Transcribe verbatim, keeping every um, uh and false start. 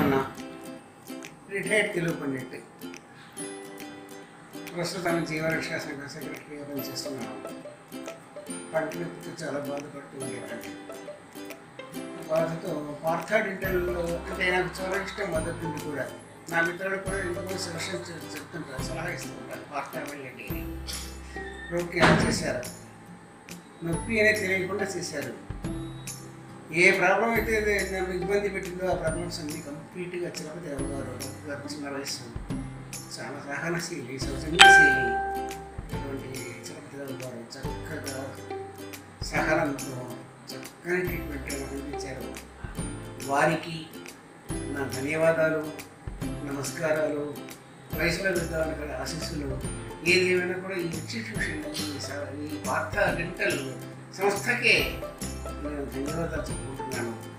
Ramanna, retired Telugu Pandit. ప్రస్తుతం జీవరక్షా సంఘ సెక్రటరీగా పనిచేస్తున్నాను. కంటితో చాలా బాధపడుతూ ఉండేవాడిని. బాధతో పార్థాడింటల్లో అంటే నాకు చాలా ఇష్టం మొదటి నుండి కూడా. నా మిత్రులు కూడా ఇంకొక సజెషన్ చెప్తుంటారు, సలహా ఇస్తుంటారు. పార్థా వెళ్ళండి, రోగి ఎలా చేశారు, నొప్పి అనేది తెలియకుండా చేశారు. ఏ ప్రాబ్లం అయితే నన్ను ఇబ్బంది పెట్టిందో ఆ ప్రాబ్లమ్స్ అన్ని కంప్లీట్గా చిరపదేవ గారు గారు చిన్న వయసు చాలా సహనశీలి, సౌజన్యశీలి అటువంటి చిరపదేవ గారు చక్కగా సహనంతో చక్కని ట్రీట్మెంట్ అందించారు. వారికి నా ధన్యవాదాలు, నమస్కారాలు, వయసులో పెద్దవాళ్ళ ఆశీస్సులు. ఏది ఏమైనా కూడా ఈ ఇన్స్టిట్యూషన్ ఈ పార్థా డెంటల్ సంస్థకే నేను ధన్యవాదాలు చెప్పుకుంటున్నాను.